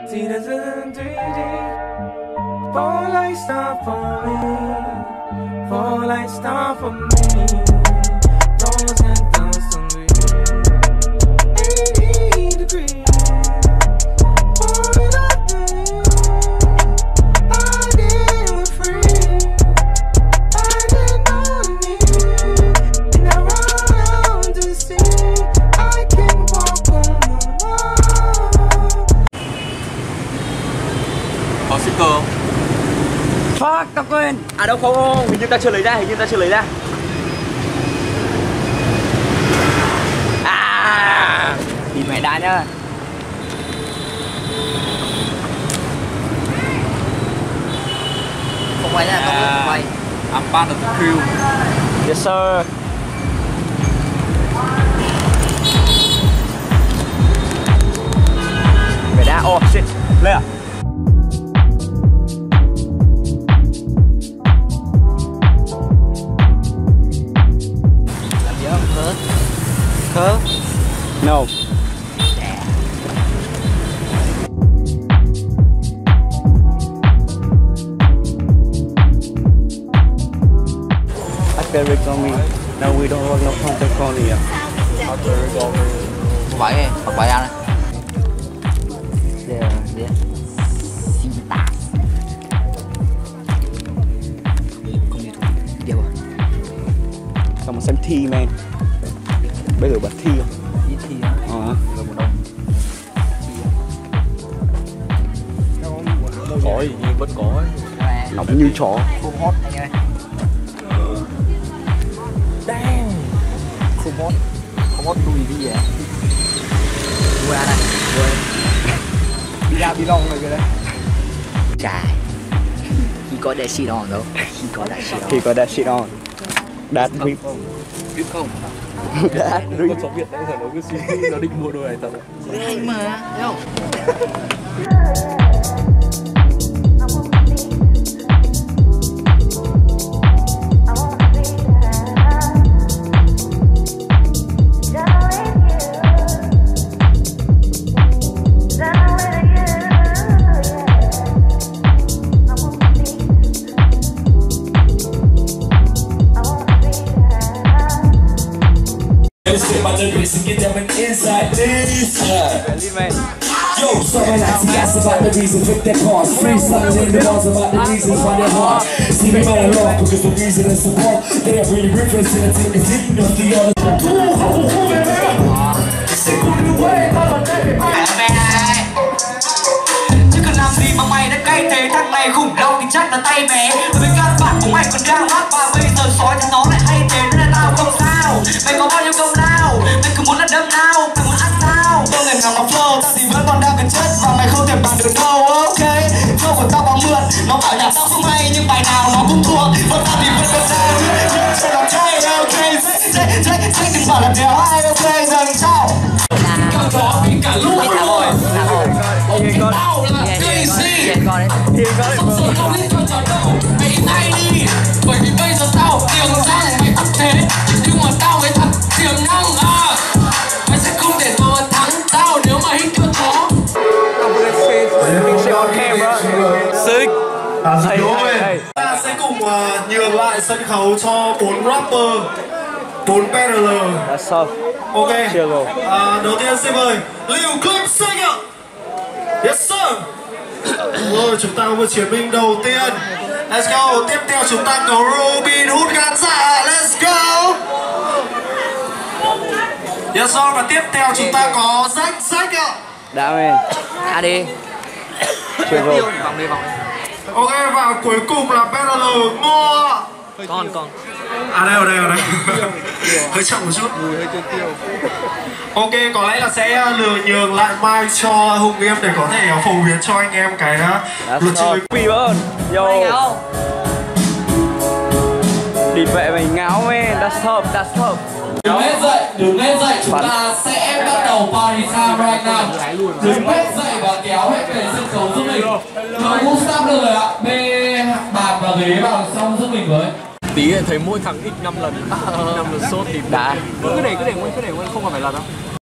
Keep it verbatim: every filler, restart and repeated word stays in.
Fall like star for me, fall like star for me. Frozen constantly, eighty degrees. Falling up the I didn't free, I didn't know me. And I run out to see I can walk on the wall. Có sticker không? Fuck, tao quên. À đâu không, không, hình như ta chưa lấy ra, hình như ta chưa lấy ra. À, thì mẹ đá nhá. Không quay nha, không quay. I'm part of the crew. Yes sir. Mẹ đá, oh shit, lên à? Huh? No. After recovery, now we don't work no contact only. After recovery. Có bài này, hoặc bài ra này. Yeah, yeah. Không đi thôi, điều à? Xong mà xem thi man. Bây giờ bật thi không? Đi thi á? Ờ. Là một đồng. Có gì nhưng vẫn có ấy. Nóng như chó. Không hot anh ơi. Damn. Không hot. Không hot đùi đi vậy. Đùi ra này. Đùi. Đi ra đi long này kìa đây. Chài. He got that shit on though. He got that shit on. He got that shit on. That rip. Rip không? That rip. Con sống Việt nãy giờ nó cứ suy nghĩ nó định mua đôi này thật. Hay mà, thấy không? About the grits and get them an inside this. Yo, so I like to ask about the reasons with their cars. Free something in the walls about the reasons why they're hard. See me man along because the reason is support. They are really representing the team of the other. Chứ cần làm gì mà mày đã cay thế, thằng này khủng long thì chắc là tay bé. Với các bạn của mày còn đang hát và bây giờ sói thì nó lại hay thế nên là tao không sao. Mày có bao nhiêu công lao, mày cứ muốn là đâm nào, mày muốn ăn sao. Tôi ngày nào mà flow, tao thì vẫn còn đang cần chất và mày không thể bằng được đâu, ok. Flow của tao bao mượn, nó bảo nhà tao không hay nhưng bài nào nó cũng thuộc. Vẫn tao thì vẫn còn sao, nhưng sẽ làm chay, ok. Dễ, dễ, dễ, dễ, đừng bảo là đéo hay, ok, dần sau. Đó thì cả lúc rồi. Ông tao là crazy. Sống sờ không biết cho trò đâu. Mày ít tay đi. Bởi vì bây giờ tao tiềm năng mày thật thế. Nhưng mà tao mới thật tiềm năng à. Mày sẽ không thể thua thắng tao nếu mà hít chưa khó. Sick. Ta sẽ cùng uh, nhường lại sân khấu cho bốn rapper, bốn battler. That's tough. Ok. Chill. À, đầu tiên xin mời Liu Clip Sinh ạ. Yes sir. Rồi chúng ta có một chiến binh đầu tiên. Let's go. Tiếp theo chúng ta có Robin hút khán giả. Let's go. Yes sir. Và tiếp theo chúng ta có Zack Zack ạ. Đã man. À đi. Chill rồi. Vòng đi vòng đi. Ok và cuối cùng là battler Ngô. Con con. À đây ở đây ở đây. Hơi chậm một chút. Hơi tiêu tiêu. Ok, có lẽ là sẽ lừa nhường lại mic cho Hùng Nghiêm để có thể phổ biến cho anh em cái luật chơi. Quỳ ơn. Yo. Mày ngáo. Địt vệ mày ngáo man. That's tough, that's tough. Đứng hết dậy, đứng hết dậy, chúng ta sẽ bắt đầu party time right now. Đứng hết dậy và kéo hết về sân khấu giúp mình. Rồi cũng stop được rồi ạ. Bê bàn và ghế vào xong giúp mình với. Tí thấy mỗi thằng x năm lần, năm lần sốt thì đã. Cứ để cứ để nguyên cứ để nguyên không cần phải lần đâu.